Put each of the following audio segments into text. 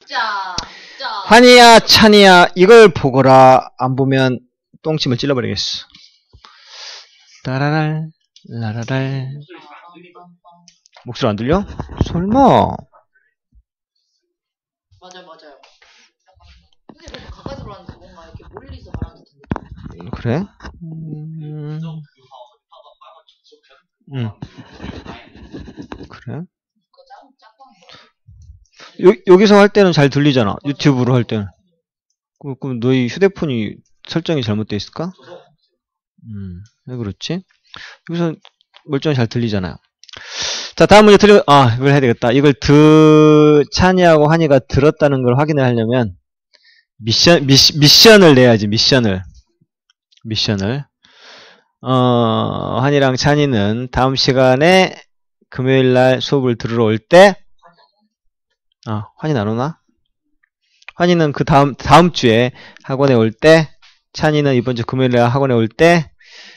환희야, 찬이야, 이걸 보거라. 안 보면 똥침을 찔러버리겠어. 따라랄, 라라랄. 목소리 안 들려? 설마. 맞아요. 근데 너무 가까이 들어왔는데 뭔가 이렇게 멀리서 말하는 듯한데. 그래? 그래? 여기서 할 때는 잘 들리잖아. 유튜브로 할 때는. 그럼 너희 휴대폰이 설정이 잘못되어 있을까? 왜 그렇지? 여기서 멀쩡히 잘 들리잖아요. 자, 다음 문제 이걸 해야 되겠다. 이걸 찬이하고 환희가 들었다는 걸 확인을 하려면 미션을 내야지, 미션을. 환희랑 찬이는 다음 시간에 금요일날 수업을 들으러 올 때, 환희는 안 오나? 환희는 그 다음 주에 학원에 올 때, 찬이는 이번 주 금요일날 학원에 올 때,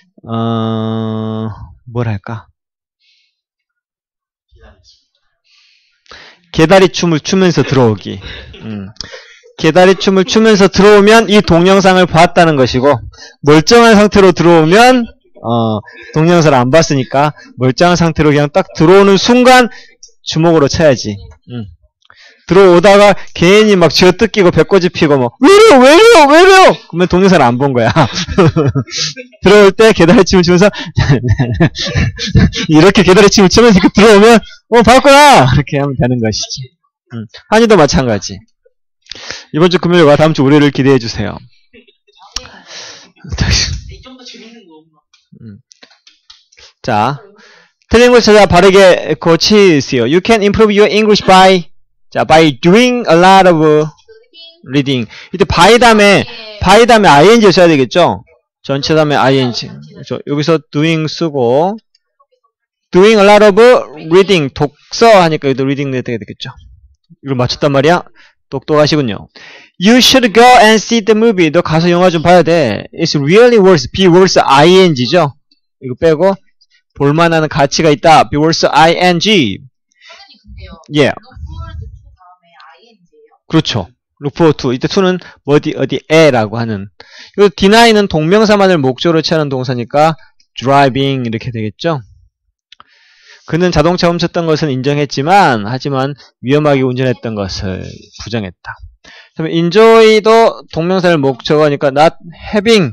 뭘 할까? 개다리춤을 추면서 들어오기. 개다리춤을 추면서 들어오면 이 동영상을 봤다는 것이고, 멀쩡한 상태로 들어오면 동영상을 안 봤으니까 멀쩡한 상태로 그냥 딱 들어오는 순간 주먹으로 쳐야지. 들어오다가 괜히 막 쥐어뜯기고 배꼽이 피고 막 왜요? 그러면 동영상을 안 본 거야. 들어올 때 개다리춤을 추면서 이렇게 개다리춤을 추면서 들어오면 봤구나 이렇게 하면 되는 것이지. 환희도 마찬가지. 이번 주 금요일과 다음 주 월요일을 기대해 주세요. 좀 더 재밌는 거 없나? 자, 틀린 걸 찾아 바르게 고치세요. You can improve your English by doing a lot of reading. 이때 by 다음에 ing 써야 되겠죠? 전체 다음에 ing. 그렇죠. 여기서 doing 쓰고 doing a lot of reading. 독서 하니까 여기도 reading 내야 되겠죠. 이걸 맞췄단 말이야. 똑똑하시군요. You should go and see the movie. 너 가서 영화 좀 봐야 돼. It's really worth. be worth ing죠. 이거 빼고 볼만한 가치가 있다. be worth ing. 예. 그렇죠. look forward to. 이때 to는 어디에라고 하는. 이 deny는 동명사만을 목적으로 취하는 동사니까 driving 이렇게 되겠죠. 그는 자동차 훔쳤던 것은 인정했지만 하지만 위험하게 운전했던 것을 부정했다. 그다음에 enjoy도 동명사를 목적어 하니까 not having.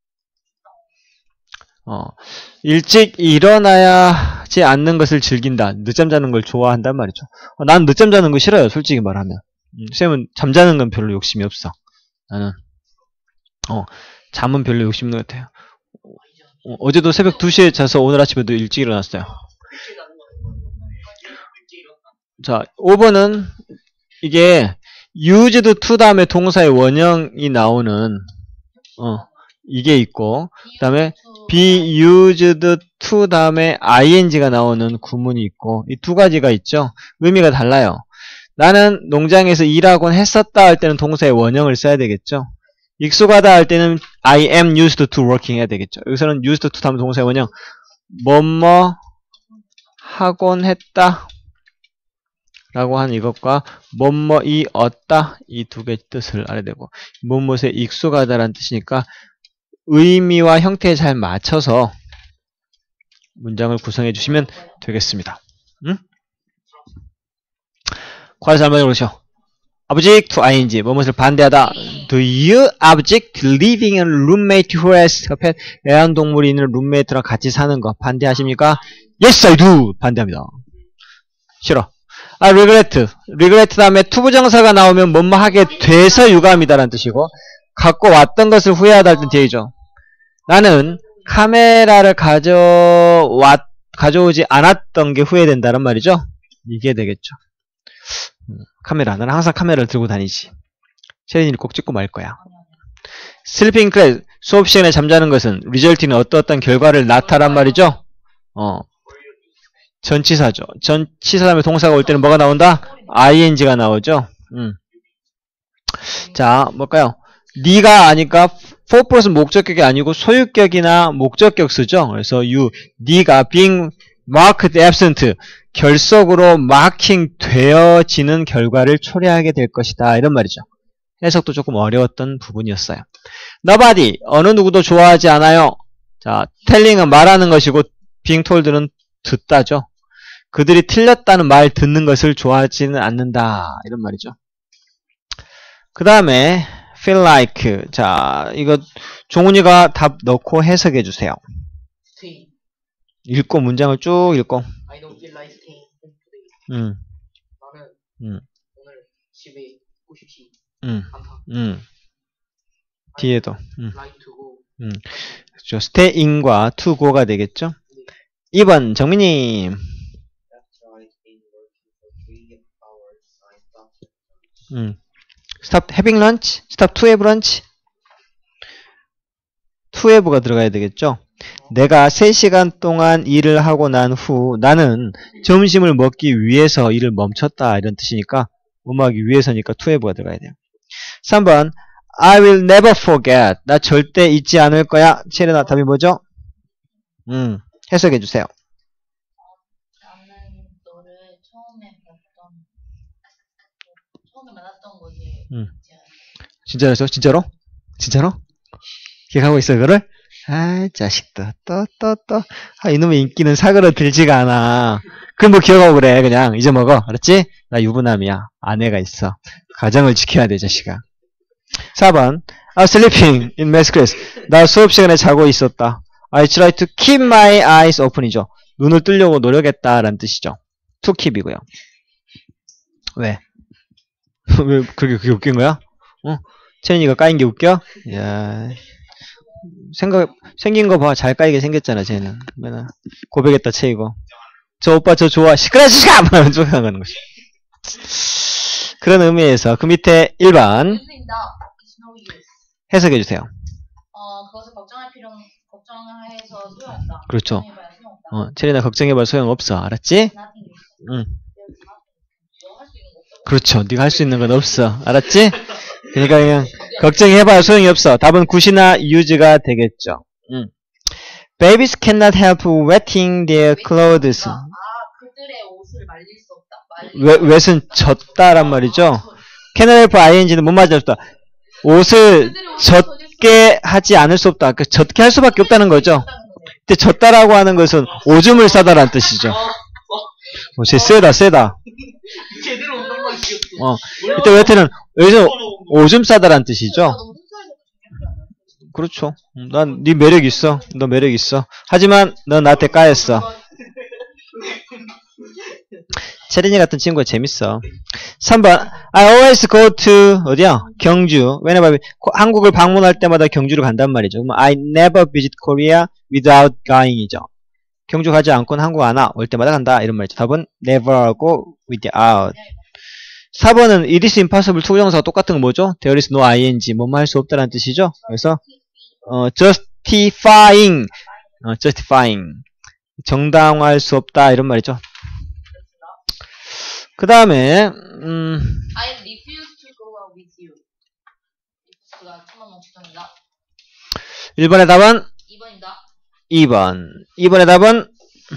일찍 일어나야 하지 않는 것을 즐긴다. 늦잠 자는 걸 좋아한단 말이죠. 난 늦잠 자는 거 싫어요. 솔직히 말하면. 쌤은 잠자는 건 별로 욕심이 없어. 나는 잠은 별로 욕심 없는 것 같아요. 어제도 새벽 2시에 자서 오늘 아침에도 일찍 일어났어요. 자, 5번은 이게 used to 다음에 동사의 원형이 나오는 이게 있고 그 다음에 be used to 다음에 ing가 나오는 구문이 있고 이 두 가지가 있죠. 의미가 달라요. 나는 농장에서 일하곤 했었다 할 때는 동사의 원형을 써야 되겠죠. 익숙하다 할 때는 I am used to working 해야 되겠죠. 여기서는 used to 다음에 동사의 원형 뭐뭐 하곤 했다 라고 하는 이것과 뭐뭐이 얻다 이 두 개의 뜻을 알아야 되고 뭐뭐에 익숙하다라는 뜻이니까 의미와 형태에 잘 맞춰서 문장을 구성해 주시면 되겠습니다. 과에서 한번 해보시죠. object to ing 뭐뭇을 반대하다. Do you object to living in a roommate who has a pet? 애완동물이 있는 룸메이트랑 같이 사는 거 반대하십니까? Yes, I do. 반대합니다. 싫어. regret 다음에 투부정사가 나오면 뭐뭐 하게 돼서 유감이다라는 뜻이고 갖고 왔던 것을 후회하다 할 땐 뒤에죠. 나는 카메라를 가져오지 않았던 게 후회된다는 말이죠. 이게 되겠죠. 나는 항상 카메라를 들고 다니지. 체린이를 꼭 찍고 말 거야. sleeping class 수업 시간에 잠자는 것은 result는 어떤 결과를 낳다란 말이죠. 전치사죠. 전치사 다음에 동사가 올 때는 뭐가 나온다? ing가 나오죠. 자, 뭘까요? 네가 아니까 for 플러스 목적격이 아니고 소유격이나 목적격 쓰죠. 그래서 네가 being marked absent. 결석으로 마킹 되어지는 결과를 초래하게 될 것이다. 이런 말이죠. 해석도 조금 어려웠던 부분이었어요. nobody. 어느 누구도 좋아하지 않아요. 자, telling은 말하는 것이고 being told는 듣다죠. 그들이 틀렸다는 말 듣는 것을 좋아하지는 않는다. 이런 말이죠. 그 다음에 feel like. 자, 이거 종훈이가 답 넣고 해석해 주세요. staying. 읽고 문장을 쭉 읽고. I don't feel like staying home today. 나는 오늘 집에 있고 싶지 음. 않다. 뒤에도. like to go. 그렇죠. staying과 to go가 되겠죠. 2번 정민님. After I've been working for 3 hours, I stopped. stop having lunch? stop to have lunch? to have가 들어가야 되겠죠. 내가 3시간 동안 일을 하고 난 후 나는 점심을 먹기 위해서 일을 멈췄다 이런 뜻이니까 뭐하기 위해서니까 to have가 들어가야 돼요. 3번 I will never forget. 나 절대 잊지 않을 거야. 체르나 답이 뭐죠? 해석해 주세요. 나는 너를 처음에 만났던 것이 진짜로죠? 진짜로? 진짜로? 기억하고 있어 그거를? 아 자식도 또 이놈의 인기는 사그러 들지가 않아. 그럼 뭐 기억하고 그래. 그냥 잊어먹어. 알았지? 나 유부남이야. 아내가 있어. 가정을 지켜야 돼 자식아. 4번 I was sleeping in math class. 나 수업 시간에 자고 있었다. I tried to keep my eyes open이죠. 눈을 뜨려고 노력했다라는 뜻이죠. to keep이고요. 왜? 왜 그게 웃긴 거야? 채연이가 까인 게 웃겨? 야, 생긴 거 봐. 잘 까이게 생겼잖아, 쟤는. 맨날 고백했다, 채이고. 저 오빠 저 좋아. 시끄러워, 시끄러워! 하면 쫓아가는 거지. 그런 의미에서 그 밑에 1번 해석해주세요. 그것을 걱정해서 소용없다. 그렇죠. 채린아 걱정해봐 소용없어. 알았지? 응. 그렇죠. 네가 할 수 있는 건 없어. 알았지? 그러니까 그냥 걱정해봐 소용이 없어. 답은 굿이나 use가 되겠죠. Babies cannot help wetting their clothes. 그들의 옷을 말릴 수 없다. wet은 젖다란 말이죠. cannot help ing는 못 맞았다. 옷을 젖게 하지 않을 수 없다. 그 젖게 할 수밖에 없다는 거죠. 근데 젖다라고 하는 것은 오줌을 싸다라는 뜻이죠. 쟤 세다. 제대로 없는 것이었어. 이때 wet는 여기서 오줌 싸다라는 뜻이죠. 그렇죠. 난 네 매력 있어. 너 매력 있어. 하지만 넌 나한테 까였어. 채린이 같은 친구가 재밌어. 3번 I always go to 어디야? 경주. whenever 한국을 방문할 때마다 경주를 간단 말이죠. 그럼 I never visit Korea without going이죠. 경주 가지 않고는 한국 안 와. 올 때마다 간다. 이런 말이죠. 답은 never하고 without. 4번은 it is impossible 투부정사가 똑같은 건 뭐죠? there is no ing. 뭐뭐 할 수 없다는 뜻이죠. 그래서 justifying 정당화할 수 없다 이런 말이죠. 그 다음에 I refuse to go out with you. 이프스가 천만 직전이다. 1번의 답은 2번이다. 2번의 답은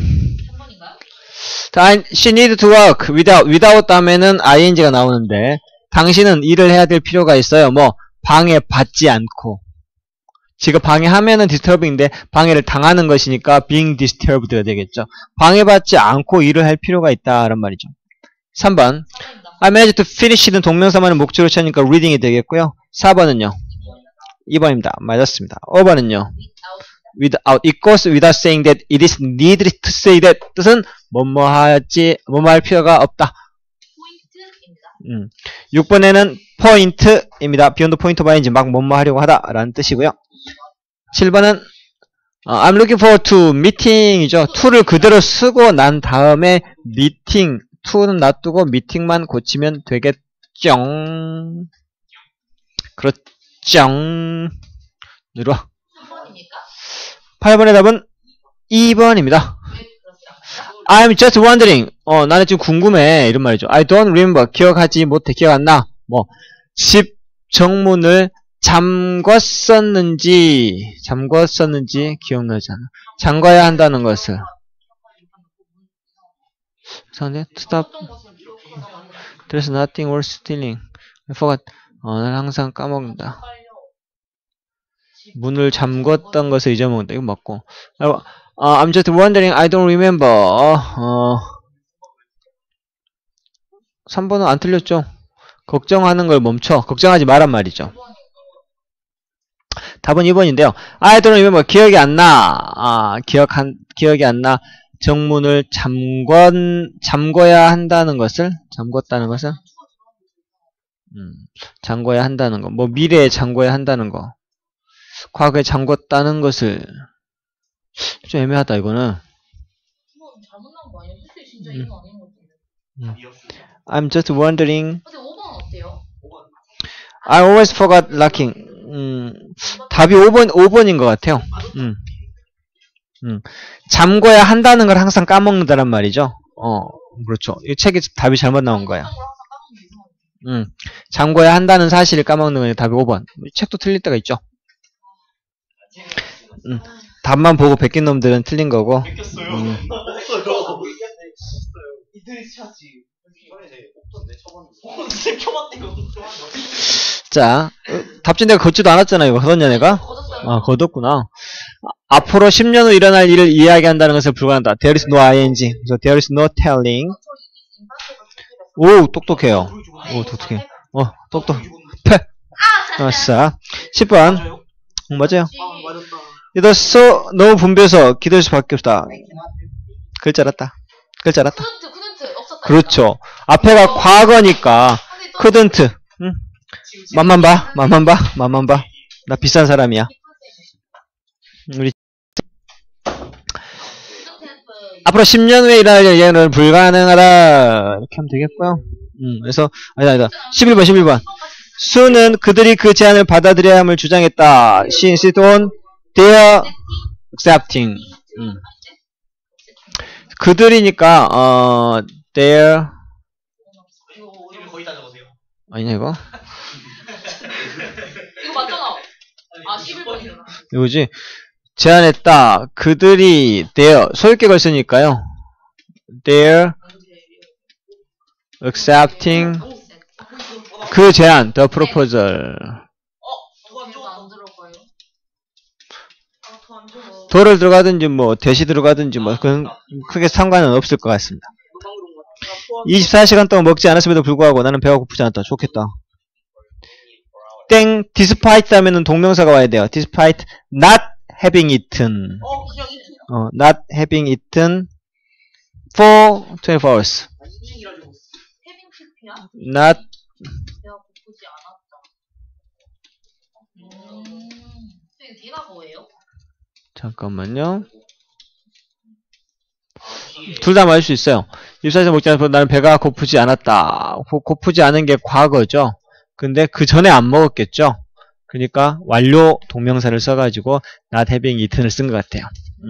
3번인가요? she need to work without 다음에는 ing가 나오는데 당신은 일을 해야 될 필요가 있어요. 뭐 방해받지 않고 지금 방해하면은 disturbing인데 방해를 당하는 것이니까 being disturbed가 되겠죠. 방해받지 않고 일을 할 필요가 있다라는 말이죠. 3번 I managed to finish는 동명사만을 목적으로 찾으니까 reading이 되겠고요. 4번은요. 2번입니다. 맞았습니다. 5번은요. without. It goes without saying that it is needed to say that. 뜻은 뭐뭐 할 필요가 없다. 포인트입니다. 6번에는 point입니다. beyond point of ing 막 뭐뭐 하려고 하다 라는 뜻이고요. 7번은 I'm looking forward to meeting이죠. to를 그대로 쓰고 난 다음에 meeting, to는 놔두고 meeting만 고치면 되겠죠. 그렇죠. 누르와. 3번입니까? 8번의 답은 2번입니다. 왜 그렇습니까? I'm just wondering. 나는 지금 궁금해. 이런 말이죠. I don't remember. 기억하지 못해. 기억 안 나. 집 정문을 잠궜었는지 기억나지 않아. 잠가야 한다는 것을. 이상한데? stop. 어떤 것을 기억하다가 하는 There's nothing worth stealing. I forgot. 난 항상 까먹는다. 빨려. 문을 잠궜던 것을 잊어먹는다. 이거 맞고. I'm just wondering. I don't remember. 3번은 안 틀렸죠? 걱정하는 걸 멈춰. 걱정하지 말란 말이죠. 답은 2번인데요. I don't remember. 기억이 안 나. 기억이 안 나. 정문을 잠궈야 한다는 것을? 잠궜다는 것을? 잠궈야 한다는 거. 뭐, 미래에 잠궈야 한다는 거. 과거에 잠궜다는 것을. 좀 애매하다, 이거는. 잘못 나온 거 아니야? 솔직히 진짜 이거 아닌 것 같은데. I'm just wondering. 근데 5번 어때요? I always forgot locking. 답이 5번인 것 같아요. 잠궈야 한다는 걸 항상 까먹는다란 말이죠. 그렇죠. 이 책에 답이 잘못 나온 거야. 잠궈야 한다는 사실을 까먹는 건 답이 5번. 이 책도 틀릴 때가 있죠. 답만 보고 베낀 놈들은 틀린 거고. 뺏겼어요. 이틀이 차지. 없던데 쳐봤는데. 자, 답진 내가 걷지도 않았잖아, 이거. 걷었냐, 내가? 걷었구나. 앞으로 10년 후 일어날 일을 이야기한다는 것에 불과한다. There is no ing. 그래서 there is no telling. 오, 똑똑해요. 오, 똑똑해. 똑똑. 패. 아싸. 10번. 맞아요. 맞았다. 이거 너무 분비해서 기도할 수밖에 없다. 글자 알았다. 글자 알았다. couldn't 없었다. 그렇죠. 앞에가 과거니까 couldn't. 맛만 봐. 나 비싼 사람이야. 우리 앞으로 10년 후에 일어날 일은 불가능하다. 이렇게 하면 되겠고요. 그래서 아니다. 11번. 수는 그들이 그 제안을 받아들여야 함을 주장했다. She insisted on their accepting. 그들이니까 their 거의 다 적으세요. 아니냐 이거? 이거 맞잖아. 11번이잖아. 이거지? 제안했다. 그들이 their 소유격을 쓰니까요. their accepting 그 제안 the proposal. 안 들어가요. 도를 들어가든지 뭐 대시 들어가든지 뭐 그건 크게 상관은 없을 것 같습니다. 24시간 동안 먹지 않았음에도 불구하고 나는 배가 고프지 않았다. 좋겠다. 땡 despite 하면은 동명사가 와야 돼요. despite not having eaten. not having eaten for 24 hours. 헤빙 실패야? not 내가 고프지 않았다. 선생님 걔가 뭐예요? 잠깐만요. 둘 다 맞을 수 있어요. 24시간 먹지 않아서 나는 배가 고프지 않았다. 고프지 않은 게 과거죠. 근데 그 전에 안 먹었겠죠. 그러니까 완료 동명사를 써가지고 not having eaten을 쓴 것 같아요.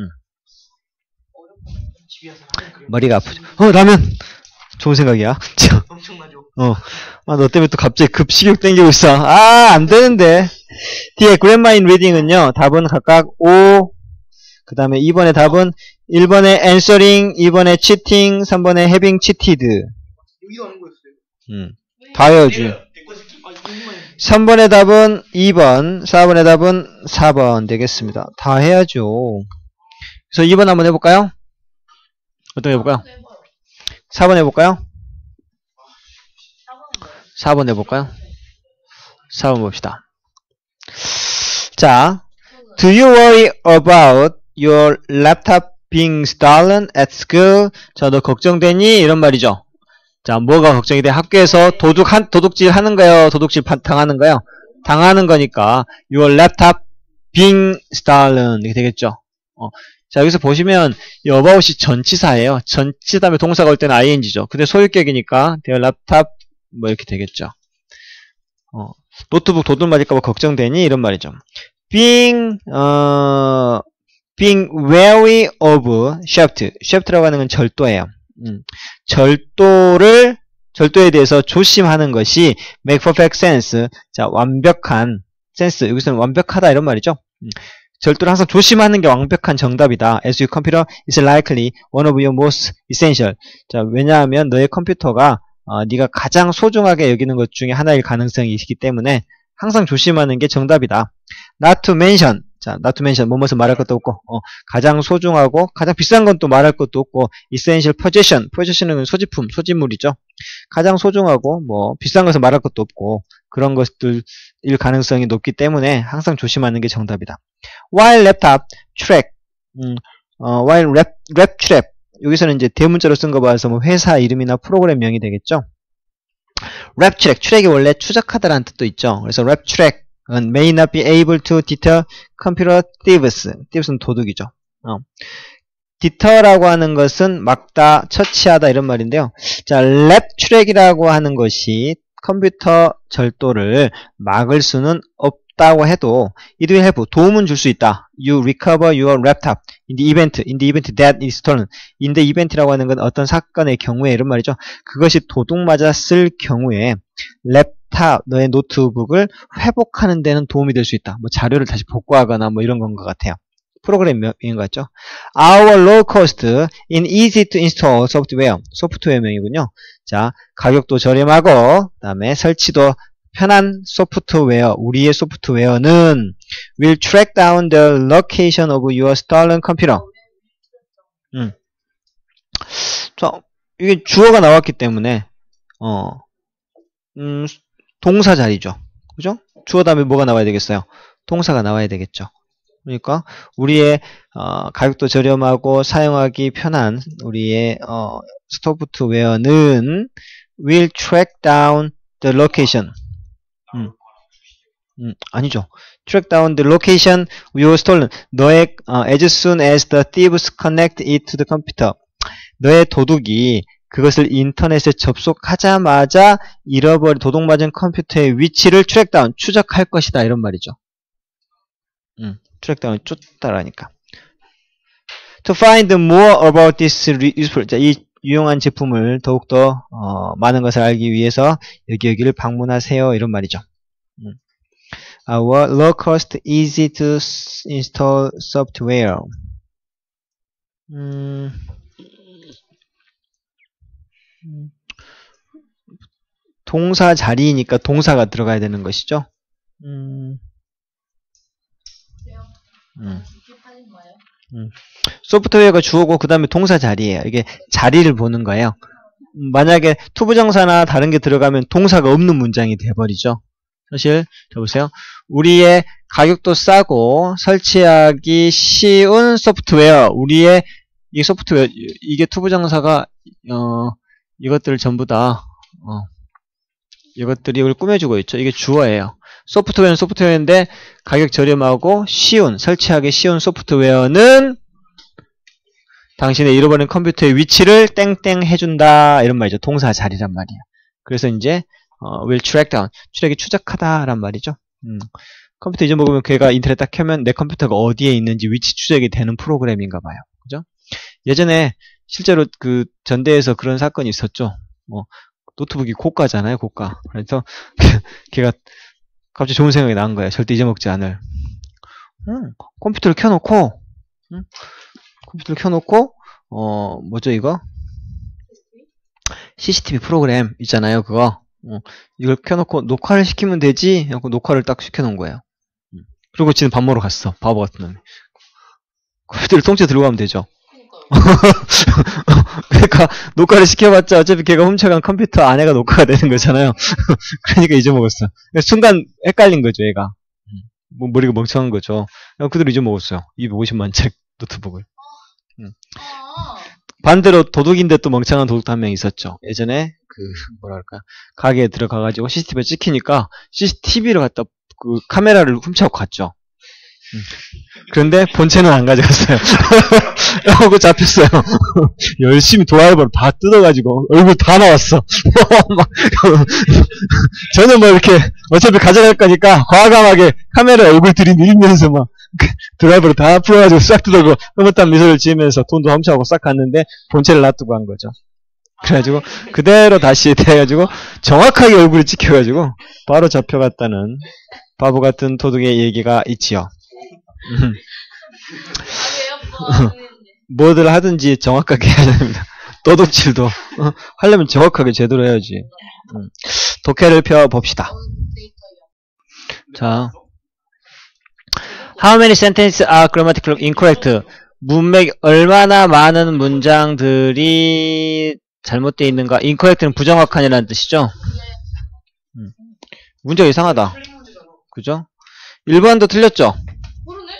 머리가 아프죠. 라면! 좋은 생각이야. 엄청나죠. 너 때문에 또 갑자기 급식욕 땡기고 있어. 안 되는데. 뒤에 grandma in reading은요, 답은 각각 5, 그 다음에 2번의 답은 1번에 answering, 2번에 cheating, 3번에 having cheated. 여기도 하는 거였어요. 다 해야지. 3번의 답은 2번, 4번의 답은 4번 되겠습니다. 다 해야죠. 그래서 2번 한번 해볼까요? 어떤 거 해볼까요? 4번 해볼까요? 4번 해볼까요? 4번 봅시다. 자, do you worry about your laptop being stolen at school? 자, 너 걱정되니? 이런 말이죠. 자, 뭐가 걱정이 돼? 학교에서 도둑질 하는 거예요? 도둑질 당하는 거예요? 당하는 거니까 your laptop being stolen 이렇게 되겠죠. 자, 여기서 보시면 이 about이 전치사예요. 전치사 다음에 동사가 올 때는 ing죠. 근데 소유격이니까 their laptop 뭐 이렇게 되겠죠. 노트북 도둑 맞을까봐 걱정되니? 이런 말이죠. being wary of shaft. shaft라고 하는 건 절도예요. 절도에 대해서 조심하는 것이 make perfect sense. 자, 완벽한 sense. 여기서는 완벽하다 이런 말이죠. 절도를 항상 조심하는 게 완벽한 정답이다. As your computer is likely one of your most essential. 자, 왜냐하면 너의 컴퓨터가 네가 가장 소중하게 여기는 것 중에 하나일 가능성이 있기 때문에 항상 조심하는 게 정답이다. Not to mention. 자, not to mention. 뭐뭐서 말할 것도 없고, 가장 소중하고, 가장 비싼 건 또 말할 것도 없고, essential possession. possession은 소지품, 소지물이죠. 가장 소중하고, 뭐, 비싼 것은 말할 것도 없고, 그런 것들일 가능성이 높기 때문에 항상 조심하는 게 정답이다. While laptop, track. while rap trap. 여기서는 이제 대문자로 쓴 거 봐서 뭐 회사 이름이나 프로그램명이 되겠죠. rap track. 트랙이 원래 추적하다라는 뜻도 있죠. 그래서 rap track. may not be able to deter computer thieves. thieves는 도둑이죠. deter라고 하는 것은 막다, 처치하다 이런 말인데요. 자, 랩 트랙이라고 하는 것이 컴퓨터 절도를 막을 수는 없다고 해도 it will help, 도움은 줄 수 있다. You recover your laptop in the event that is stolen. in the event이라고 하는 건 어떤 사건의 경우에 이런 말이죠. 그것이 도둑 맞았을 경우에 랩탑, 너의 노트북을 회복하는 데는 도움이 될 수 있다. 뭐 자료를 다시 복구하거나 뭐 이런 건 것 같아요. 프로그램명인 것 같죠. Our low cost in easy to install software. 소프트웨어명이군요. 자, 가격도 저렴하고, 그 다음에 설치도 편한 소프트웨어, 우리의 소프트웨어는 will track down the location of your stolen computer. 자, 이게 주어가 나왔기 때문에, 동사 자리죠. 그죠? 주어 다음에 뭐가 나와야 되겠어요? 동사가 나와야 되겠죠. 그러니까 우리의 가격도 저렴하고 사용하기 편한 우리의 소프트웨어는 will track down the location. 아니죠. track down the location you stolen. 너의 as soon as the thieves connect it to the computer. 너의 도둑이 그것을 인터넷에 접속하자마자 잃어버린 도둑 맞은 컴퓨터의 위치를 track down, 추적할 것이다 이런 말이죠. 트랙다운을 쫓다라니까. To find more about this useful. 자, 이 유용한 제품을 더욱더 많은 것을 알기 위해서 여기를 방문하세요 이런 말이죠. Our low cost, easy to install software. 동사 자리이니까 동사가 들어가야 되는 것이죠. 소프트웨어가 주어고 그 다음에 동사 자리예요. 이게 자리를 보는 거예요. 만약에 투부정사나 다른 게 들어가면 동사가 없는 문장이 돼버리죠. 사실 자 보세요. 우리의 가격도 싸고 설치하기 쉬운 소프트웨어. 우리의 이 소프트웨어 이게 투부정사가 이것들 전부 다 이것들이 이걸 꾸며주고 있죠. 이게 주어예요. 소프트웨어는 소프트웨어인데 가격 저렴하고 쉬운, 설치하기 쉬운 소프트웨어는 당신의 잃어버린 컴퓨터의 위치를 땡땡 해준다 이런 말이죠. 동사 자리란 말이에요. 그래서 이제 will track down, 트랙이 추적하다란 말이죠. 컴퓨터 잊어먹으면 걔가 인터넷 딱 켜면 내 컴퓨터가 어디에 있는지 위치 추적이 되는 프로그램인가 봐요. 그죠? 예전에 실제로 그 전대에서 그런 사건이 있었죠. 노트북이 고가잖아요, 고가. 그래서 걔가 갑자기 좋은 생각이 난 거예요. 절대 잊어먹지 않을. 컴퓨터를 켜놓고, 뭐죠, 이거? CCTV 프로그램 있잖아요, 그거. 이걸 켜놓고 녹화를 시키면 되지? 하고 녹화를 딱 시켜놓은 거예요. 그리고 지금 밥 먹으러 갔어. 바보 같은 놈이. 컴퓨터를 통째 들고 가면 되죠. 그러니까 녹화를 시켜봤자 어차피 걔가 훔쳐간 컴퓨터 안에가 녹화가 되는 거잖아요. 그러니까 잊어먹었어. 순간 헷갈린 거죠, 얘가. 머리가 멍청한 거죠. 그대로 잊어먹었어요. 250만짜리 노트북을. 반대로 도둑인데 또 멍청한 도둑도 한 명 있었죠. 예전에 가게에 들어가가지고 CCTV에 찍히니까 CCTV를 갖다 그 카메라를 훔쳐갖고 갔죠. 그런데 본체는 안 가져갔어요. 하고 잡혔어요. 열심히 도화이버를 다 뜯어가지고 얼굴 다 나왔어. 저는 뭐 이렇게 어차피 가져갈 거니까 과감하게 카메라에 얼굴 들이밀면서 막 드라이버를 다 풀어가지고 싹 뜯어고 흐뭇한 미소를 지으면서 돈도 훔쳐가고 싹 갔는데 본체를 놔두고 한 거죠. 그래가지고 그대로 다시 돼가지고 정확하게 얼굴이 찍혀가지고 바로 잡혀갔다는 바보 같은 도둑의 얘기가 있지요. 뭐들 하든지 정확하게 해야 됩니다. 도둑질도 하려면 정확하게 제대로 해야지. 독해를 펴봅시다. 자, How many sentences are grammatically incorrect? 문맥 얼마나 많은 문장들이 잘못되어 있는가? incorrect는 부정확한이라는 뜻이죠. 문제가 이상하다. 그죠? 1번도 틀렸죠? 모르네?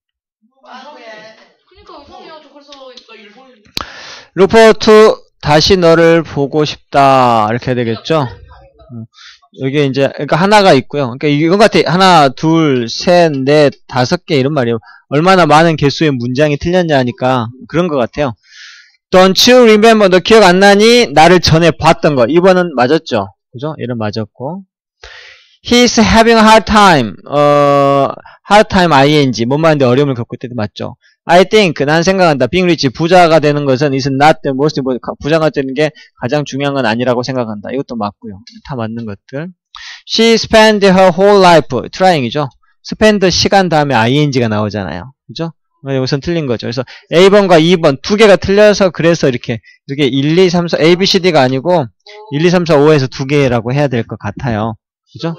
그니까 이상해요. 저 그래서 나 일본인. 루퍼트 다시 너를 보고 싶다 이렇게 해야 되겠죠? 여기에 이제 그러니까 하나가 있고요. 그러니까 이건 같아. 하나, 둘, 셋, 넷, 5개 이런 말이에요. 얼마나 많은 개수의 문장이 틀렸냐 하니까 그런 것 같아요. Don't you remember? 너 기억 안 나니? 나를 전에 봤던 거. 2번은 맞았죠? 그죠? 얘는 맞았고. He's having a hard time. hard time ing. 뭔 말인데 어려움을 겪고 있을 때 맞죠? I think. 난 생각한다. being rich. 부자가 되는 것은 is not the most important. 부자가 되는 게 가장 중요한 건 아니라고 생각한다. 이것도 맞고요. 다 맞는 것들. She spent her whole life trying이죠. spend 시간 다음에 ing가 나오잖아요. 그죠? 여기선 틀린 거죠. 그래서 A번과 2번 두 개가 틀려서 그래서 이렇게 1, 2, 3, 4 A, B, C, D가 아니고 1, 2, 3, 4, 5에서 두 개라고 해야 될 것 같아요. 그죠?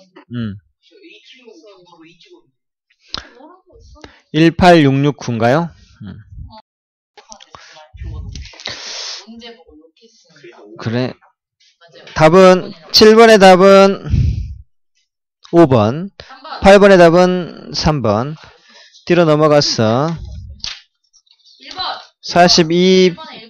18669인가요? 그래. 답은 7번의 답은 5번, 8번의 답은 3번. 뒤로 넘어갔어. 42,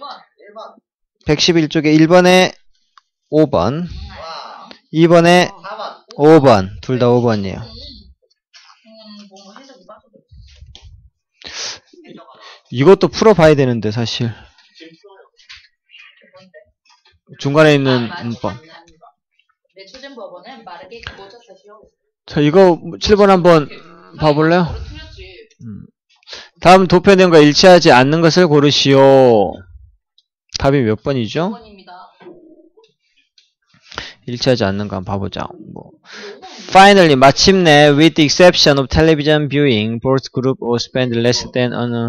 111쪽에 1번에 5번, 2번에 5번. 둘 다 5번이에요. 이것도 풀어봐야 되는데 사실. 중간에 있는 문법. 자, 이거 7번 한번 봐볼래요? 다음 도표 내용과 일치하지 않는 것을 고르시오. 답이 몇 번이죠? 일치하지 않는 거 한번 봐보자. Finally, 마침내, with the exception of television viewing, both group or spend less than an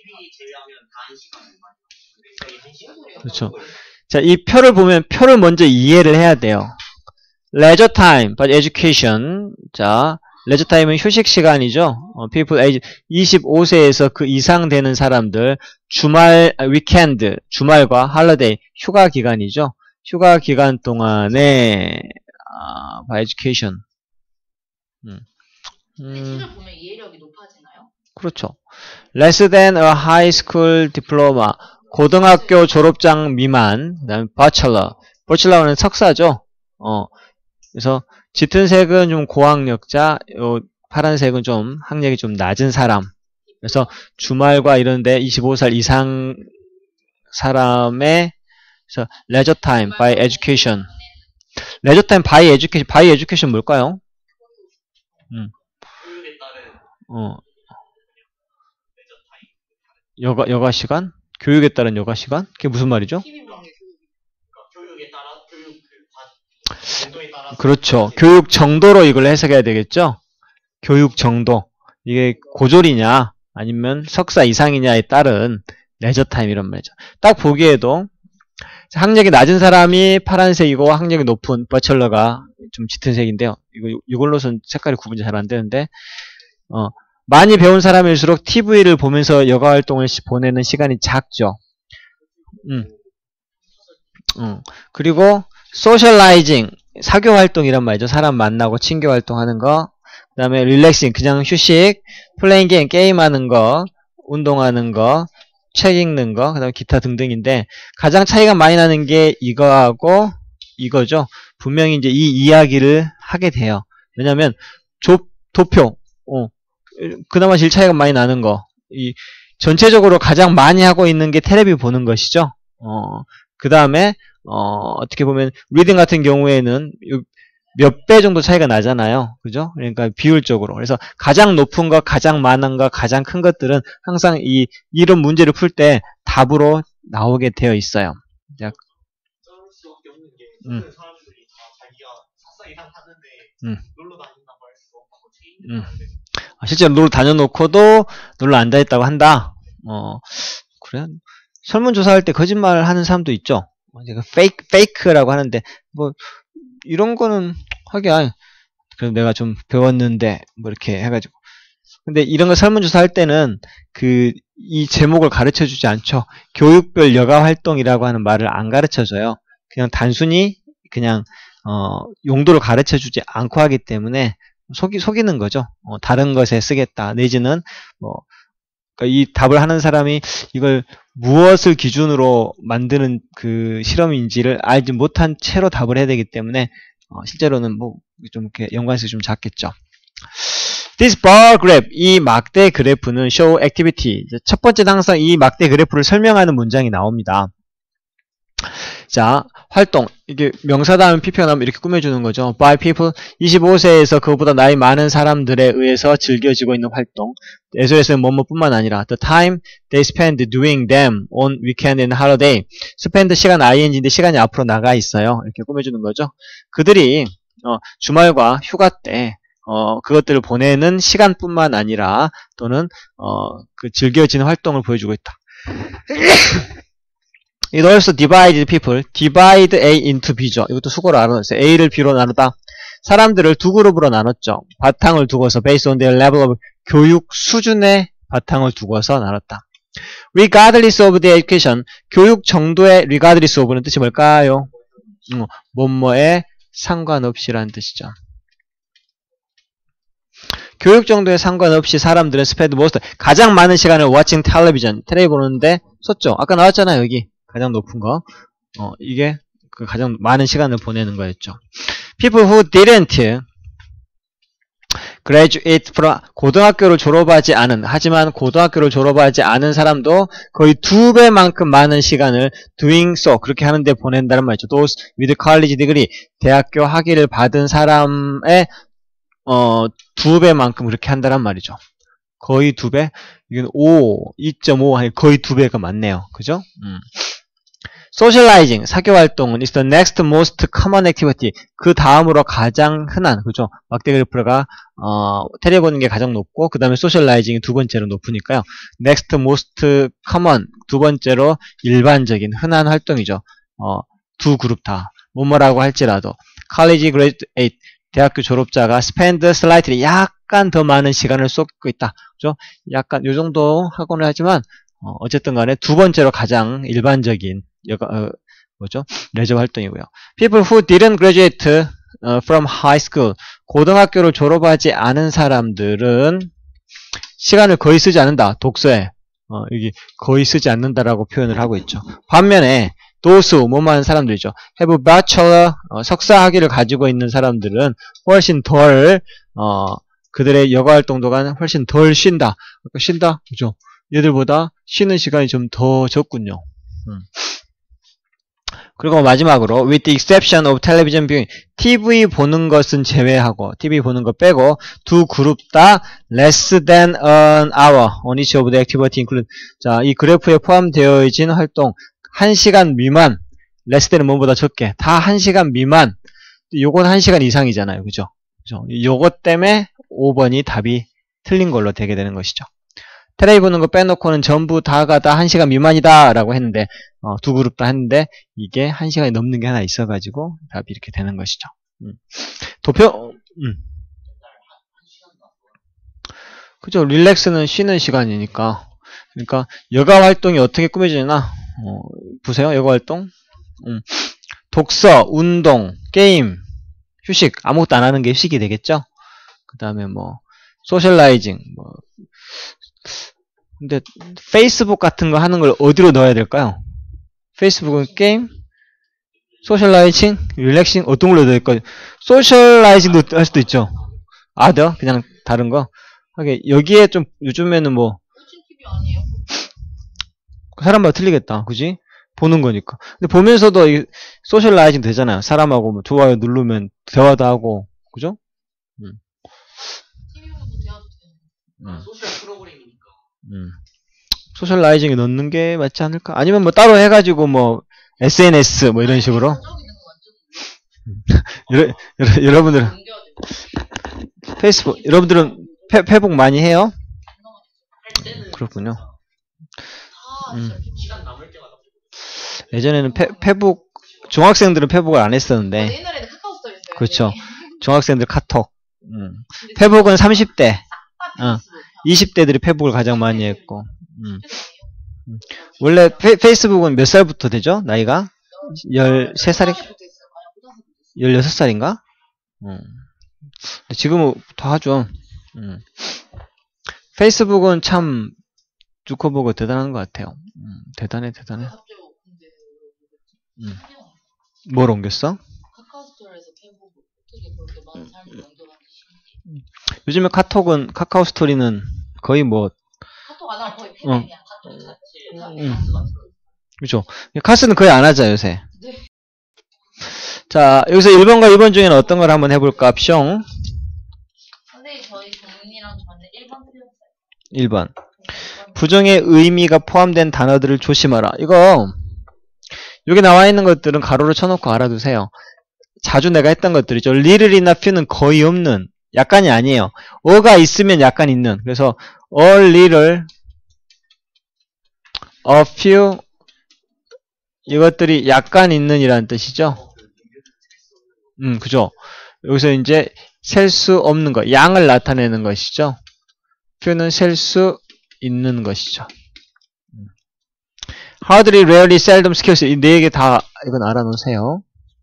그렇죠. 자, 이 표를 보면 표를 먼저 이해를 해야 돼요. Leisure time, but education. 자, leisure time은 휴식 시간이죠. People age 25세에서 그 이상 되는 사람들, 주말, weekend, 주말과 holiday, 휴가 기간이죠. 휴가 기간 동안에 by education. 시를 보면 이해력이 높아지나요? 그렇죠. Less than a high school diploma. 고등학교 졸업장 미만. 그다음에 bachelor. bachelor는 석사죠. 그래서 짙은 색은 좀 고학력자, 파란색은 좀 학력이 좀 낮은 사람. 그래서 주말과 이런데 25살 이상 사람의 그래서 leisure time by education. leisure time by education. by education 뭘까요? 여가 시간? 교육에 따른 여가 시간? 그게 무슨 말이죠? 교육에 따라 정도에 따라 그렇죠. 교육 정도로 이걸 해석해야 되겠죠? 교육 정도. 이게 고졸이냐 아니면 석사 이상이냐에 따른 레저 타임 이런 말이죠. 딱 보기에도 학력이 낮은 사람이 파란색이고 학력이 높은 버첼러가 좀 짙은 색인데요. 이걸로선 색깔이 구분이 잘 안 되는데 많이 배운 사람일수록 TV를 보면서 여가 활동을 보내는 시간이 작죠. 그리고 소셜라이징, 사교 활동이란 말이죠. 사람 만나고 친교 활동하는 거. 그 다음에 릴렉싱, 그냥 휴식, 플레잉 게임하는 거, 운동하는 거, 책 읽는 거, 그 다음에 기타 등등인데 가장 차이가 많이 나는 게 이거하고 이거죠. 분명히 이제 이 이야기를 하게 돼요. 왜냐면 도표, 그나마 제일 차이가 많이 나는 거. 전체적으로 가장 많이 하고 있는 게 테레비 보는 것이죠. 그 다음에, 어떻게 보면, 리딩 같은 경우에는 몇 배 정도 차이가 나잖아요. 그죠? 그러니까 비율적으로. 그래서 가장 높은 거, 가장 많은 거, 가장 큰 것들은 항상 이런 문제를 풀 때 답으로 나오게 되어 있어요. 저럴 수밖에 없는 게 모든 사람들이 다 자기가 4살 이상 하는데 놀러 다닌다고 할 수 없고 책 읽는다는데 실제로 놀러 다녀놓고도 놀러 앉아있다고 한다. 그래? 설문조사할 때 거짓말을 하는 사람도 있죠. 제가 페이크라고 하는데, 뭐, 이런 거는 하기야. 그래도 내가 좀 배웠는데, 뭐 이렇게 해가지고. 근데 이런 거 설문조사 할 때는 이 제목을 가르쳐 주지 않죠. 교육별 여가 활동이라고 하는 말을 안 가르쳐 줘요. 그냥 단순히 그냥 용도를 가르쳐 주지 않고 하기 때문에 속이는 거죠. 다른 것에 쓰겠다. 내지는 뭐 그러니까 이 답을 하는 사람이 이걸 무엇을 기준으로 만드는 그 실험인지를 알지 못한 채로 답을 해야 되기 때문에 실제로는 뭐 좀 이렇게 연관성이 좀 작겠죠. This bar graph, 이 막대 그래프는 show activity. 첫 번째는 항상 이 막대 그래프를 설명하는 문장이 나옵니다. 자, 활동. 이게 명사 다음 PP가 나오면 이렇게 꾸며주는 거죠. By people, 25세에서 그보다 나이 많은 사람들에 의해서 즐겨지고 있는 활동. 에서에서는 뭐뭐뿐만 아니라 the time they spend doing them on weekend and holiday. spend 시간 ing인데 시간이 앞으로 나가 있어요. 이렇게 꾸며주는 거죠. 그들이 주말과 휴가 때 그것들을 보내는 시간뿐만 아니라 또는 그 즐겨지는 활동을 보여주고 있다. It also divided people. divide A into B죠. 이것도 수고로 알아냈어요. A를 B로 나누다. 사람들을 두 그룹으로 나눴죠. 바탕을 두고서 based on their level of 교육 수준의 바탕을 두고서 나눴다. Regardless of their education. 교육 정도의 regardless of는 뜻이 뭘까요? 뭐뭐에 상관없이라는 뜻이죠. 교육 정도에 상관없이 사람들은 spend most 가장 많은 시간을 watching television 텔레비 보는데 썼죠. 아까 나왔잖아요. 여기 가장 높은 거 이게 그 가장 많은 시간을 보내는 거였죠. People who didn't graduate from 고등학교를 졸업하지 않은 하지만 고등학교를 졸업하지 않은 사람도 거의 2배만큼 많은 시간을 doing so 그렇게 하는데 보낸다는 말이죠. Those with college degree 대학교 학위를 받은 사람의 2배만큼 그렇게 한다는 말이죠. 거의 2배? 이건 2.5 아니 거의 2배가 많네요. 그죠? Socializing, 사교활동은 is the next most common activity. 그 다음으로 가장 흔한, 그죠? 막대 그래프가, 테레 보는 게 가장 높고, 그 다음에 socializing이 두 번째로 높으니까요. next most common, 두 번째로 일반적인, 흔한 활동이죠. 두 그룹 다. 뭐뭐라고 할지라도. college graduate, 대학교 졸업자가 spend slightly, 약간 더 많은 시간을 쏟고 있다. 그죠? 약간, 요 정도 하고는 하지만, 어쨌든 간에 두 번째로 가장 일반적인, 뭐죠? 레저 활동이고요. People who didn't graduate from high school. 고등학교를 졸업하지 않은 사람들은 시간을 거의 쓰지 않는다. 독서에. 여기 거의 쓰지 않는다라고 표현을 하고 있죠. 반면에 those 뭐만 사람들이죠. have bachelor 석사 학위를 가지고 있는 사람들은 훨씬 덜 그들의 여가 활동도가 훨씬 덜 쉰다. 쉰다. 그죠? 얘들보다 쉬는 시간이 좀 더 적군요. 그리고 마지막으로 with the exception of television viewing TV 보는 것은 제외하고 TV 보는 것 빼고 두 그룹 다 less than an hour on each of the activity include 자, 이 그래프에 포함되어 있는 활동 1시간 미만 less than은 뭐보다 적게 다 1시간 미만 요건 1시간 이상이잖아요. 그죠? 그죠? 요것 때문에 5번이 답이 틀린 걸로 되게 되는 것이죠. 텔레비 보는 거 빼놓고는 전부 다가 다 1시간 미만이다 라고 했는데 두 그룹 다 했는데 이게 1시간이 넘는 게 하나 있어가지고 답이 이렇게 되는 것이죠. 도표 그죠? 릴렉스는 쉬는 시간이니까 그러니까 여가 활동이 어떻게 꾸며지나 보세요. 여가 활동 독서, 운동, 게임, 휴식 아무것도 안 하는 게 휴식이 되겠죠? 그 다음에 뭐 소셜라이징 뭐 근데 페이스북 같은 거 하는 걸 어디로 넣어야 될까요? 페이스북은 게임, 소셜라이징, 릴렉싱 어떤 걸로 넣어야 될까요? 소셜라이징도 할 수도 있죠. 아더 그냥 다른 거. 하게 여기에 좀 요즘에는 뭐 TV 아니에요? 사람마다 틀리겠다, 그지? 보는 거니까. 근데 보면서도 이 소셜라이징 되잖아요. 사람하고 뭐 좋아요 누르면 대화도 하고, 그죠? TV로도 대화도 되는 소셜 프로그램이니까. 소셜라이징에 넣는 게 맞지 않을까? 아니면 뭐 따로 해가지고 뭐 SNS 뭐 이런 식으로. 여러분들은 페이스북 여러분들은 페북 많이 해요? 할 때는 그렇군요. 다 음. 진짜 시간 남을 때마다 예전에는 페북, 중학생들은 페북을 안 했었는데, 옛날에는 카카오 스토리였어요. 그렇죠. 중학생들 카톡. 근데 페북은 30대, 싹다 어, 페이스북. 20대들이 페북을 가장 많이 했고, 원래 페이스북은 몇 살부터 되죠? 나이가? 13살이? 16살인가? 지금은 다 하죠. 페이스북은 참 주커버그 대단한 것 같아요. 대단해. 갑자기 근데 뭘 옮겼어? 카카오 스토리에서 페북 어떻게 그렇게 많은 사람이 옮겨갔는지 신기해. 요즘에 카카오 스토리는 거의 뭐, 카톡 안 하면 거의 페북이야. 카톡 자체. 그죠. 카스는 거의 안 하죠, 요새. 네. 자, 여기서 1번과 2번 중에는 어떤 걸 한번 해볼까? 숑. 선생님 저희 정민이랑 저한테 1번 틀렸어요. 1번. 부정의 의미가 포함된 단어들을 조심하라. 이거, 여기 나와 있는 것들은 가로로 쳐놓고 알아두세요. 자주 내가 했던 것들이죠. little이나 few는 거의 없는, 약간이 아니에요. 어가 있으면 약간 있는. 그래서 a little, a few, 이것들이 약간 있는 이라는 뜻이죠. 그죠. 여기서 이제 셀 수 없는 것, 양을 나타내는 것이죠. few는 셀 수 있는 것이죠. hardly, rarely, seldom, scarcely, 이 네 개 다 이건 알아놓으세요.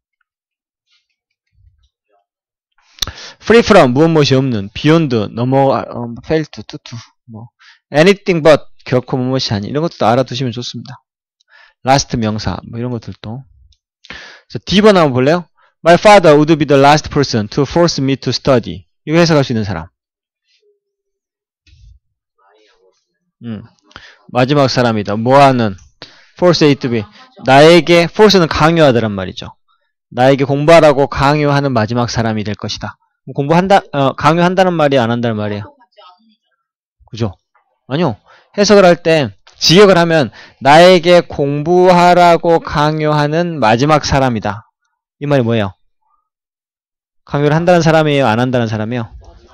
free from, 무엇이 없는, beyond, 넘어, fail to, 뭐, anything but, 결코 무엇이 아닌, 이런 것도 알아두시면 좋습니다. last 명사, 뭐 이런 것들도. 자, D번 한번 볼래요? My father would be the last person to force me to study. 이거 해석할 수 있는 사람. 마지막 사람이다. 뭐하는? force it to be. 나에게, force는 강요하다란 말이죠. 나에게 공부하라고 강요하는 마지막 사람이 될 것이다. 강요한다는 말이 안 한다는 말이에요. 그죠? 아니요. 해석을 할 때, 직역을 하면, 나에게 공부하라고 강요하는 마지막 사람이다. 이 말이 뭐예요? 강요를 한다는 사람이에요? 안 한다는 사람이에요?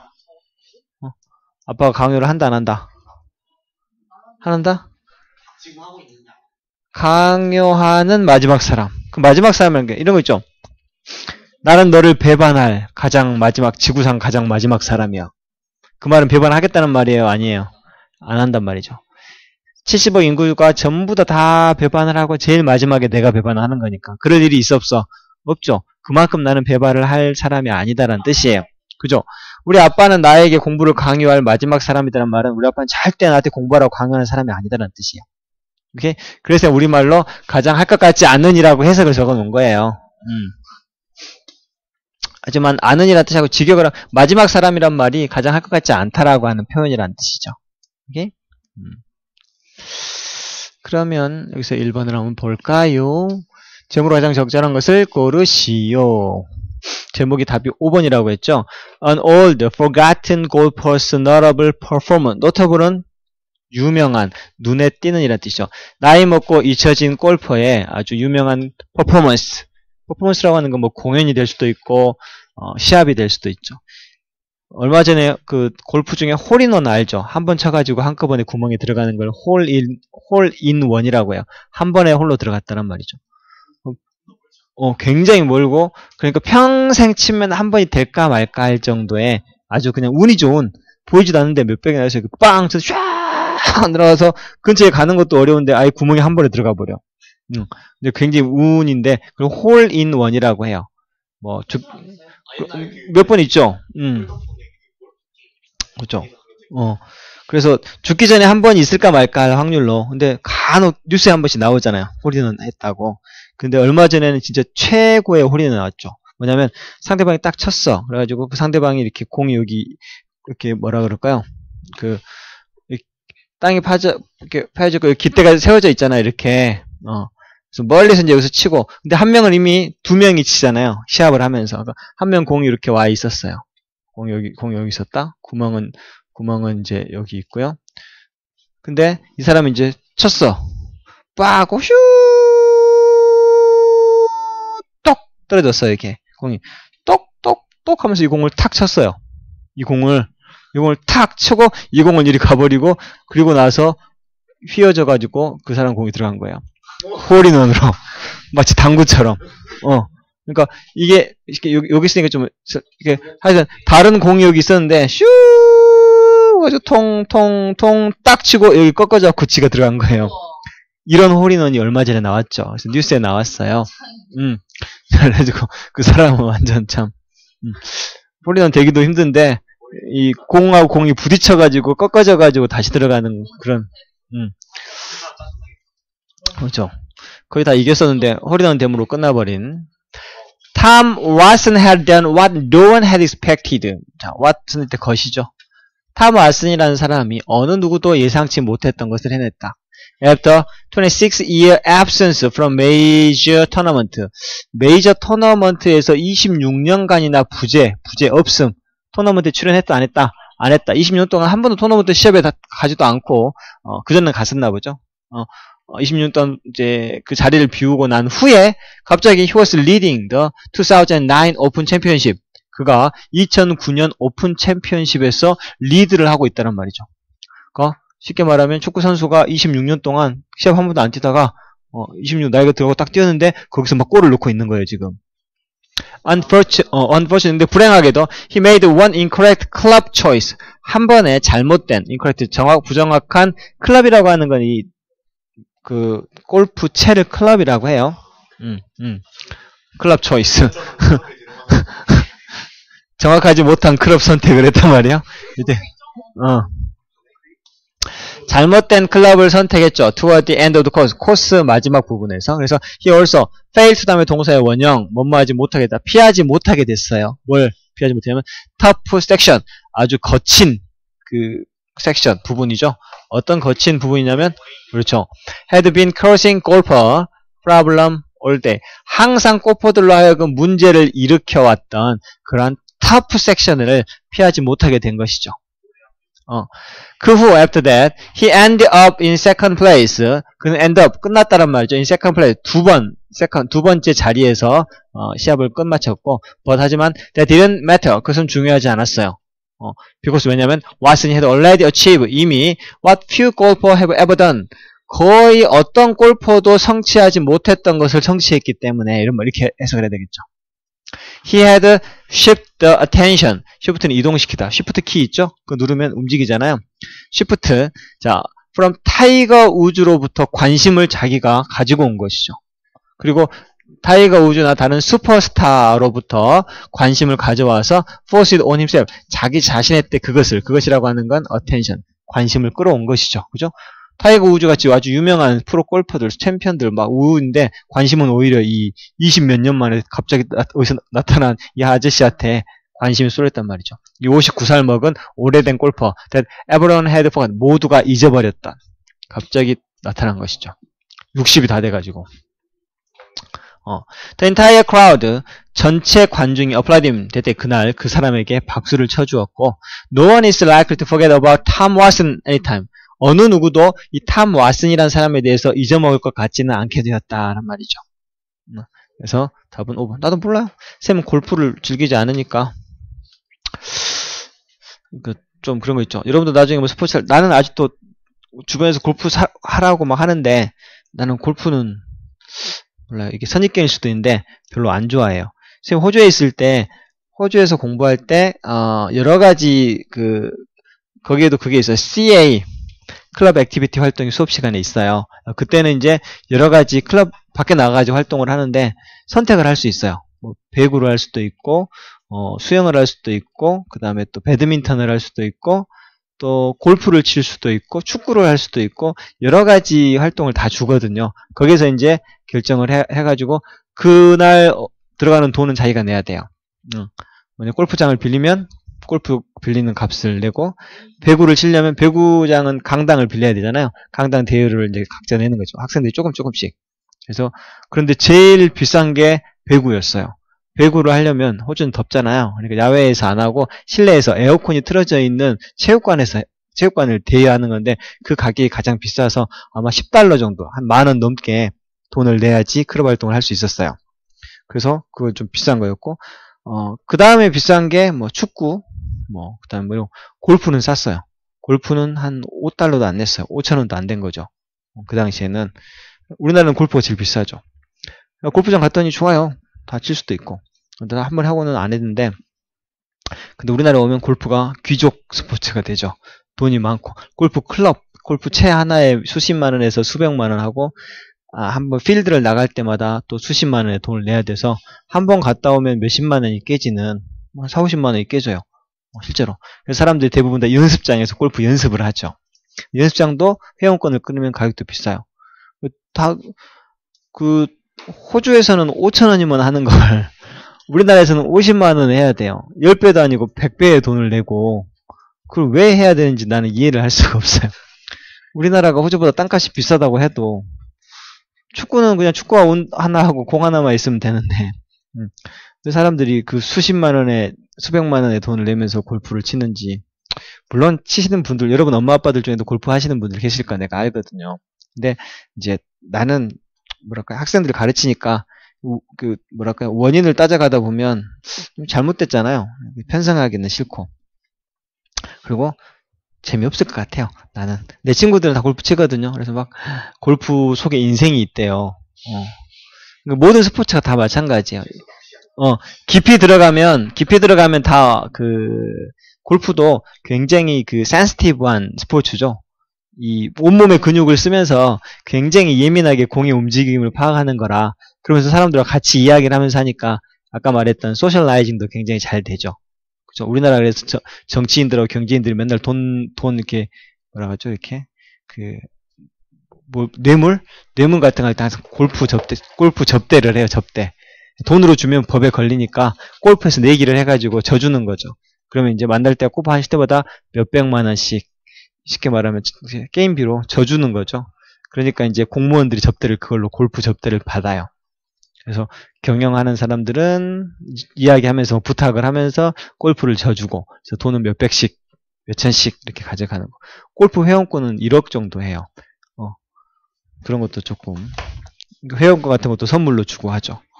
아빠가 강요를 한다, 안 한다? 안 한다? 지금 하고 있는다. 강요하는 마지막 사람. 그 마지막 사람이라는 게 이런 거 있죠? 나는 너를 배반할 지구상 가장 마지막 사람이야. 그 말은 배반하겠다는 말이에요? 아니에요? 안 한단 말이죠. 70억 인구가 전부 다 배반을 하고 제일 마지막에 내가 배반을 하는 거니까. 그럴 일이 있어 없어? 없죠. 그만큼 나는 배반을 할 사람이 아니다라는 뜻이에요. 그죠? 우리 아빠는 나에게 공부를 강요할 마지막 사람이라는 말은 우리 아빠는 절대 나한테 공부하라고 강요하는 사람이 아니다라는 뜻이에요. 오케이? 그래서 우리말로 가장 할 것 같지 않은이라고 해석을 적어 놓은 거예요. 하지만 않은이라는 뜻하고 직역을 마지막 사람이란 말이 가장 할 것 같지 않다라고 하는 표현이라는 뜻이죠. 오케이? 그러면 여기서 1번을 한번 볼까요? 제목으로 가장 적절한 것을 고르시오. 제목이 답이 5번이라고 했죠. An old, forgotten golfer's notable performance. notable은 유명한, 눈에 띄는 이라는 뜻이죠. 나이 먹고 잊혀진 골퍼의 아주 유명한 퍼포먼스. 퍼포먼스라고 하는 건 뭐 공연이 될 수도 있고, 시합이 될 수도 있죠. 얼마 전에 그 골프 중에 홀인원 알죠? 한 번 쳐가지고 한꺼번에 구멍에 들어가는 걸 홀인원이라고 해요. 한 번에 홀로 들어갔다는 말이죠. 굉장히 멀고, 그러니까 평생 치면 한 번이 될까 말까 할 정도의 아주 그냥 운이 좋은, 보이지도 않는데 몇백이 나서 빵! 쳐서 쫙! 들어가서 근처에 가는 것도 어려운데 아예 구멍에 한 번에 들어가 버려. 근데 굉장히 운인데, 그리고 홀인원이라고 해요. 몇 번 있죠? 그렇죠. 그래서 죽기 전에 한 번 있을까 말까 할 확률로. 근데 간혹 뉴스에 한 번씩 나오잖아요. 홀인원 했다고. 근데 얼마 전에는 진짜 최고의 홀인원 나왔죠. 뭐냐면 상대방이 딱 쳤어. 그래가지고 그 상대방이 이렇게 공이 여기 이렇게 뭐라 그럴까요? 그 땅이 파져고 깃대가 세워져 있잖아요. 이렇게. 그래서 멀리서 이제 여기서 치고. 근데 한 명은 이미 두 명이 치잖아요. 시합을 하면서. 그러니까 한 명 공이 이렇게 와 있었어요. 공이 여기 있었다. 구멍은 이제 여기 있고요. 근데 이 사람은 이제 쳤어. 빡! 휴! 똑! 떨어졌어요. 이렇게. 공이 똑! 똑! 똑! 하면서 이 공을 탁 쳤어요. 이 공을. 이 공을 탁 치고 이 공은 이리 가버리고 그리고 나서 휘어져가지고 그 사람 공이 들어간 거예요. 홀인원으로 마치 당구처럼. 그러니까 이게 여기 있으니까 좀 이게 하여튼 다른 공이 여기 있었는데 슈 가지고 통통통 딱 치고 여기 꺾어져갖고 지가 들어간 거예요. 이런 홀인원이 얼마 전에 나왔죠. 그래서 뉴스에 나왔어요. 그래가지고 그 사람은 완전 참 홀인원 되기도 힘든데 이 공하고 공이 부딪혀가지고 꺾어져가지고 다시 들어가는 그런 그렇죠. 거의 다 이겼었는데 홀인원 댐으로 끝나버린. Tom Watson had done what no one had expected. 자, 왓슨일 때 것이죠. 탐 왓슨이라는 사람이 어느 누구도 예상치 못했던 것을 해냈다. After 26-year absence from major tournament. 메이저 토너먼트에서 26년간이나 부재 없음. 토너먼트에 출연했다, 안 했다? 안 했다. 26년 동안 한 번도 토너먼트 시합에 가지도 않고, 그전에는 갔었나 보죠. 26년 동안 이제 그 자리를 비우고 난 후에 갑자기 he was leading the 2009 오픈 챔피언십. 그가 2009년 오픈 챔피언십에서 리드를 하고 있다는 말이죠. 그러니까 쉽게 말하면 축구 선수가 26년 동안 시합 한 번도 안 뛰다가 26 나이가 들어가고 딱 뛰었는데 거기서 막 골을 넣고 있는 거예요, 지금. Unfortunately, 불행하게도 he made one incorrect club choice. 한 번에 잘못된 incorrect 부정확한 클럽이라고 하는 건 그 골프 채를 클럽이라고 해요. 클럽 초이스. 정확하지 못한 클럽 선택을 했단 말이에요. 이제 잘못된 클럽을 선택했죠. Toward the end of the course. 코스 마지막 부분에서. 그래서 he also failed 다음에 동사의 원형 뭐뭐하지 못하겠다. 피하지 못하게 됐어요. 뭘 피하지 못하냐면 tough section. 아주 거친 그 섹션 부분이죠. 어떤 거친 부분이냐면 그렇죠. had been causing golfer problem all day. 항상 골퍼들로 하여금 문제를 일으켜왔던 그러한 터프 섹션을 피하지 못하게 된 것이죠. 그 후 after that he ended up in second place. 그는 end up 끝났다란 말이죠. in second place 두 번째 자리에서 시합을 끝마쳤고 but 하지만 that didn't matter. 그것은 중요하지 않았어요. because 왜냐면 Watson had already achieved 이미 what few golfers have ever done. 거의 어떤 골퍼도 성취하지 못했던 것을 성취했기 때문에 이렇게 해석을 해야 되겠죠. He had shift the attention. shift는 이동시키다. shift 키 있죠? 그거 누르면 움직이잖아요. shift. 자, from 타이거 우즈로부터 관심을 자기가 가지고 온 것이죠. 그리고 타이거 우즈나 다른 슈퍼스타로부터 관심을 가져와서 forced on himself. 자기 자신의 때 그것이라고 하는 건 attention. 관심을 끌어온 것이죠. 그죠? 타이거 우즈 같이 아주 유명한 프로 골퍼들, 챔피언들 막 우인데 관심은 오히려 이 20몇 년 만에 갑자기 어디서 나타난 이 아저씨한테 관심이 쏠렸단 말이죠. 이 59살 먹은 오래된 골퍼 that everyone had forgotten. 모두가 잊어버렸다. 갑자기 나타난 것이죠. 60이 다 돼가지고. The entire crowd, 전체 관중이 applaud him. 그때 그날 그 사람에게 박수를 쳐주었고 No one is likely to forget about Tom Watson anytime. 어느 누구도 이 탐 왓슨이라는 사람에 대해서 잊어먹을 것 같지는 않게 되었다는 말이죠. 그래서 답은 5번. 나도 몰라요. 쌤은 골프를 즐기지 않으니까. 좀 그런 거 있죠. 여러분도 나중에 뭐 스포츠 나는 아직도 주변에서 골프 하라고 막 하는데 나는 골프는 몰라요. 이게 선입견일 수도 있는데 별로 안 좋아해요. 쌤 호주에 있을 때 호주에서 공부할 때 여러 가지 거기에도 그게 있어요. CA 클럽 액티비티 활동이 수업 시간에 있어요. 그때는 이제 여러 가지 클럽 밖에 나가가지고 활동을 하는데 선택을 할 수 있어요. 뭐 배구를 할 수도 있고, 수영을 할 수도 있고, 그 다음에 또 배드민턴을 할 수도 있고, 또 골프를 칠 수도 있고, 축구를 할 수도 있고, 여러 가지 활동을 다 주거든요. 거기서 이제 결정을 해가지고 그날 들어가는 돈은 자기가 내야 돼요. 만약 골프장을 빌리면 골프 빌리는 값을 내고 배구를 치려면 배구장은 강당을 빌려야 되잖아요. 강당 대여를 이제 각자 내는 거죠. 학생들이 조금씩. 그래서 그런데 제일 비싼 게 배구였어요. 배구를 하려면 호주는 덥잖아요. 그러니까 야외에서 안 하고 실내에서 에어컨이 틀어져 있는 체육관을 대여하는 건데 그 가격이 가장 비싸서 아마 $10 정도, 한 10,000원 넘게 돈을 내야지 클럽 활동을 할 수 있었어요. 그래서 그거 좀 비싼 거였고 그 다음에 비싼 게 뭐 축구, 뭐, 그 다음에 뭐, 골프는 쌌어요. 골프는 한 $5도 안 냈어요. 5,000원도 안 된 거죠. 그 당시에는. 우리나라는 골프가 제일 비싸죠. 골프장 갔더니 좋아요. 다칠 수도 있고. 근데 한 번 하고는 안 했는데, 근데 우리나라에 오면 골프가 귀족 스포츠가 되죠. 돈이 많고. 골프 클럽, 골프 채 하나에 수십만 원에서 수백만 원 하고, 한번 필드를 나갈 때마다 또 수십만 원의 돈을 내야 돼서, 한 번 갔다 오면 몇십만 원이 깨지는, 4, 50만 원이 깨져요. 실제로. 그래서 사람들이 대부분 다 연습장에서 골프 연습을 하죠. 연습장도 회원권을 끊으면 가격도 비싸요. 호주에서는 5,000원이면 하는 걸, 우리나라에서는 50만 원 해야 돼요. 10배도 아니고 100배의 돈을 내고, 그걸 왜 해야 되는지 나는 이해를 할 수가 없어요. 우리나라가 호주보다 땅값이 비싸다고 해도, 축구는 그냥 축구화 하나 하고 공 하나만 있으면 되는데, 사람들이 그 수십만 원에, 수백만 원의 돈을 내면서 골프를 치는지, 물론 치시는 분들, 여러분 엄마 아빠들 중에도 골프 하시는 분들 계실 거 내가 알거든요. 근데 이제 나는 학생들을 가르치니까 원인을 따져가다 보면 좀 잘못됐잖아요. 편성하기는 싫고. 그리고 재미없을 것 같아요. 나는. 내 친구들은 다 골프 치거든요. 그래서 막 골프 속에 인생이 있대요. 모든 스포츠가 다 마찬가지예요. 깊이 들어가면 다 골프도 굉장히 센시티브한 스포츠죠. 이 온몸의 근육을 쓰면서 굉장히 예민하게 공의 움직임을 파악하는 거라, 그러면서 사람들과 같이 이야기를 하면서 하니까 아까 말했던 소셜라이징도 굉장히 잘 되죠. 그죠? 우리나라 그래서 정치인들하고 경제인들이 맨날 돈 이렇게 이렇게 뇌물 같은 거 할 때 항상 골프 접대를 해요. 접대. 돈으로 주면 법에 걸리니까 골프에서 내기를 해가지고 져주는 거죠. 그러면 이제 만날 때 골프 하실 때마다 몇백만 원씩, 쉽게 말하면 게임비로 져주는 거죠. 그러니까 이제 공무원들이 그걸로 골프 접대를 받아요. 그래서 경영하는 사람들은 이야기하면서 부탁을 하면서 골프를 져주고, 그래서 돈은 몇백씩, 몇천씩 이렇게 가져가는 거. 골프 회원권은 1억 정도 해요. 그런 것도 조금, 회원권 같은 것도 선물로 주고 하죠.